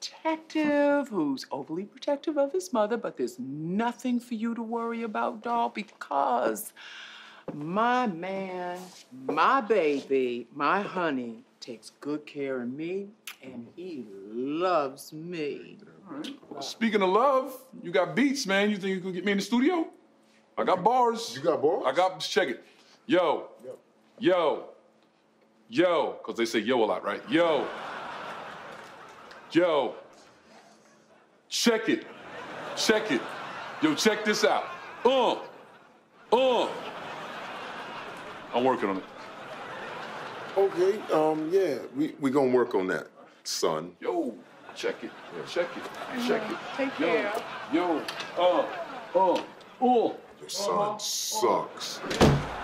protective, who's overly protective of his mother, but there's nothing for you to worry about, doll, because my man, my baby, my honey takes good care of me, and he loves me. All right. Well, speaking of love, you got beats, man. You think you can get me in the studio? I got bars. You got bars? I got, check it. Yo, because they say yo a lot, right? Yo, check it. Yo, check this out. I'm working on it. Okay, yeah, we gonna work on that, son. Yo, check it. Take care. Yo, Your son sucks.